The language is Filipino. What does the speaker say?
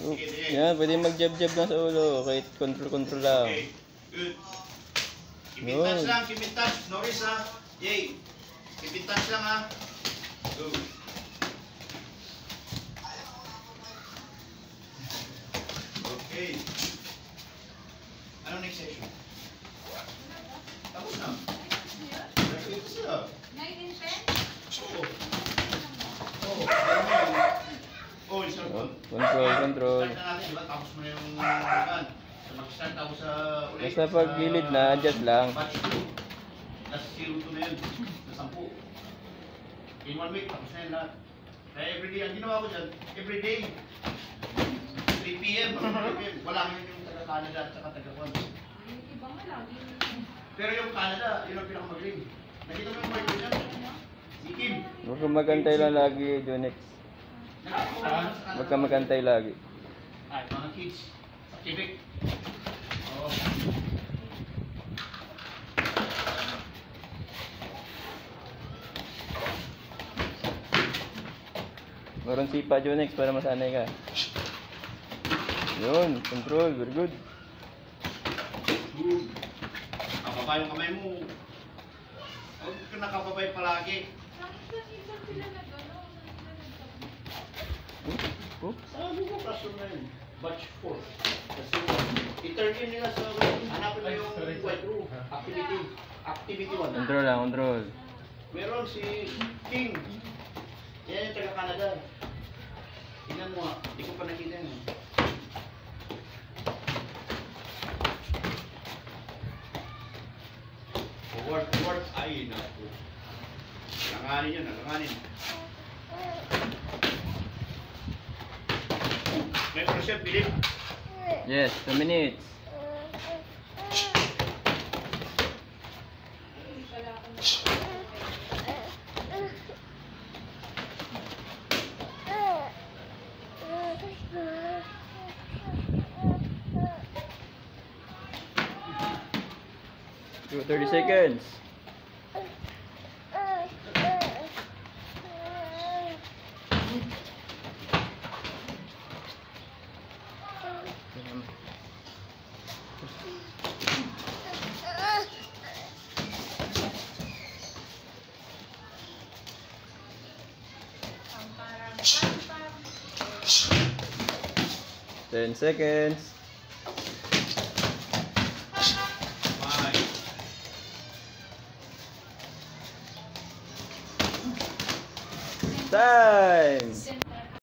Sige, sige. Yan, pwede mag-jab-jab lang sa ulo. Kahit control lang. Okay, good. Keep in touch lang, keep in touch. Norris ha. Yay. Keep in touch lang ha. Go. Okay. Ano next session? Tapos na. Ito sila. 9 and 10? Oo. Oo. Oh, yung cellphone. Control. Start na natin, diba? Tapos mo na yung kan. So, mag-start ako sa ulit. Basta pag gilid na, adjust lang. Batch 2. Last 0 na yun. Sa 10. In 1 week, tapos na yun lahat. Kaya everyday, ang ginawa ko dyan, everyday. 3 p.m. 3 p.m. Wala mo yung taga-Canada at saka taga-Kwan. Iba nga lagi. Pero yung Canada, yun ang pinakamagaling. Nakita mo yung mic dyan? Si Kim. Huwag kang magantay lang lagi, Junex. Huwag kang magantay lagi. Ay, mga kids. Sa Quebec. Oo. Meron sipa, Junex, para masanay ka. Yun, control, very good. Good. Nakababa yung kamay mo. Huwag ka nakababay palagi. Bakit sila na gano'n? Oh, Sabi mo, kaso na yun. Batch 4. Kasi i-turn in nila sa hanapin mo yung white room. Activity 1. control lang, control. Meron si King. Yan yung taga-Canada. Tingnan mo nga. Hindi ko pa nakita yun. Forward. Ay, naku. Nalanganin yun, nalanganin. May pressure, Philip. Yes, 2 minutes. Hindi pala ako. 30 seconds. Parang 10 seconds. Time!